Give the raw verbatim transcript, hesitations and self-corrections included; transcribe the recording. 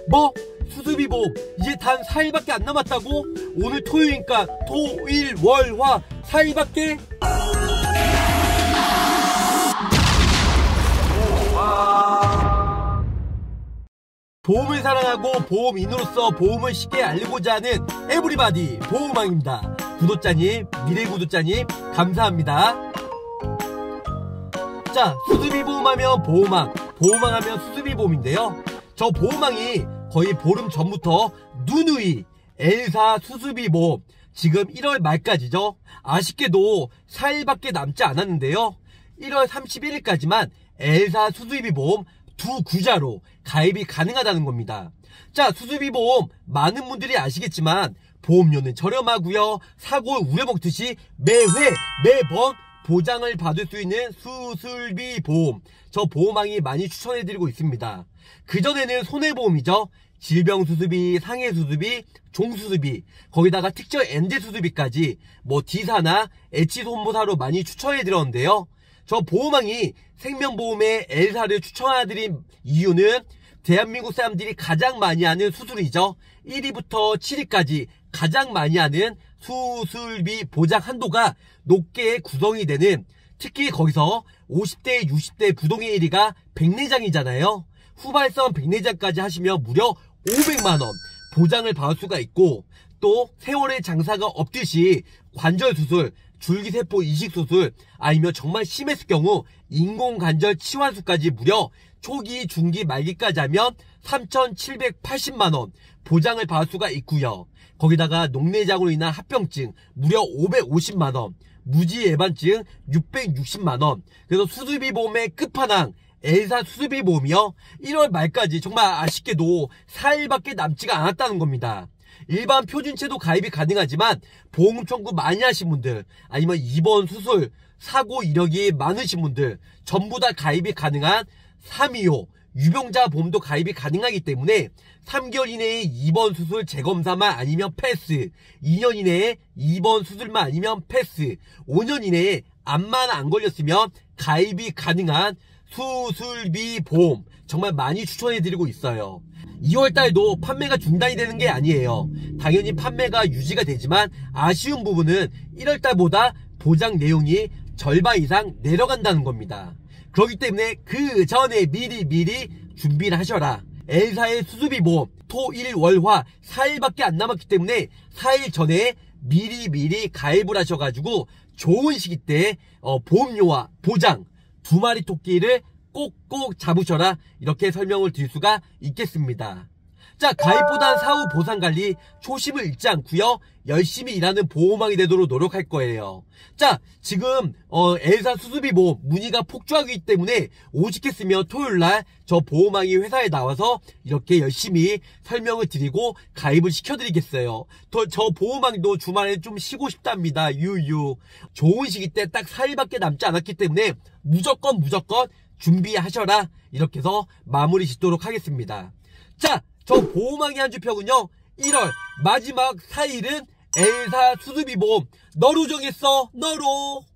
뭐? 수수비 보험 이제 단 사 일밖에 안 남았다고? 오늘 토요일이니까 토, 일, 월, 화 사 일밖에? 보험을 사랑하고 보험인으로서 보험을 쉽게 알리고자 하는 에브리바디 보험왕입니다. 구독자님, 미래 구독자님 감사합니다. 자, 수수비 보험하면 보험왕, 보험왕 하면 수수비 보험인데요. 저 보험왕이 거의 보름 전부터 누누이 엘사 수수비 보험, 지금 일월 말까지죠. 아쉽게도 사 일밖에 남지 않았는데요. 일월 삼십일일까지만 엘사 수수비 보험 두 구자로 가입이 가능하다는 겁니다. 자, 수수비 보험 많은 분들이 아시겠지만 보험료는 저렴하고요. 사고 우려먹듯이 매회 매번 보장을 받을 수 있는 수술비 보험, 저 보험왕이 많이 추천해드리고 있습니다. 그전에는 손해보험이죠. 질병수수비, 상해수수비, 종수수비, 거기다가 특정 엔제수수비까지 뭐 D사나 H손보사로 많이 추천해드렸는데요. 저 보험왕이 생명보험의 엘사를 추천해드린 이유는 대한민국 사람들이 가장 많이 하는 수술이죠. 일 위부터 칠 위까지 가장 많이 하는 수술비 보장 한도가 높게 구성이 되는, 특히 거기서 오십 대, 육십 대 부동의 일 위가 백내장이잖아요. 후발성 백내장까지 하시면 무려 오백만 원 보장을 받을 수가 있고, 또 세월의 장사가 없듯이 관절수술, 줄기세포 이식수술, 아니면 정말 심했을 경우 인공관절 치환수까지 무려 초기, 중기, 말기까지 하면 삼천칠백팔십만 원 보장을 받을 수가 있고요. 거기다가 녹내장으로 인한 합병증 무려 오백오십만 원, 무지예반증 육백육십만 원. 그래서 수수비 보험의 끝판왕 엘사 수수비 보험이요, 일월 말까지 정말 아쉽게도 사 일밖에 남지가 않았다는 겁니다. 일반 표준체도 가입이 가능하지만 보험 청구 많이 하신 분들, 아니면 입원, 수술, 사고 이력이 많으신 분들 전부 다 가입이 가능한 삼이오 유병자 보험도 가입이 가능하기 때문에 삼 개월 이내에 입원, 수술, 재검사만 아니면 패스, 이 년 이내에 입원, 수술만 아니면 패스, 오 년 이내에 암만 안 걸렸으면 가입이 가능한 수술비 보험 정말 많이 추천해드리고 있어요. 이월 달도 판매가 중단이 되는 게 아니에요. 당연히 판매가 유지가 되지만 아쉬운 부분은 일월 달보다 보장 내용이 절반 이상 내려간다는 겁니다. 그렇기 때문에 그 전에 미리 미리 준비를 하셔라. 엘사의 수수비 보험 토, 일, 월, 화 사 일밖에 안 남았기 때문에 사 일 전에 미리 미리 가입을 하셔가지고 좋은 시기 때 어, 보험료와 보장 두 마리 토끼를 꼭꼭 잡으셔라, 이렇게 설명을 드릴 수가 있겠습니다. 자, 가입보단 사후 보상관리 초심을 잃지 않고요, 열심히 일하는 보험왕이 되도록 노력할 거예요. 자, 지금 어, 엘사 수수비 보험 문의가 폭주하기 때문에 오직했으면 토요일날 저 보험왕이 회사에 나와서 이렇게 열심히 설명을 드리고 가입을 시켜드리겠어요. 더, 저 보험왕도 주말에 좀 쉬고 싶답니다. 유유. 좋은 시기 때 딱 사 일밖에 남지 않았기 때문에 무조건 무조건 준비하셔라, 이렇게 해서 마무리 짓도록 하겠습니다. 자, 저 보험왕의 한 주평은요, 일월 마지막 사 일은 엘사 수수비 보험 너로 정했어, 너로.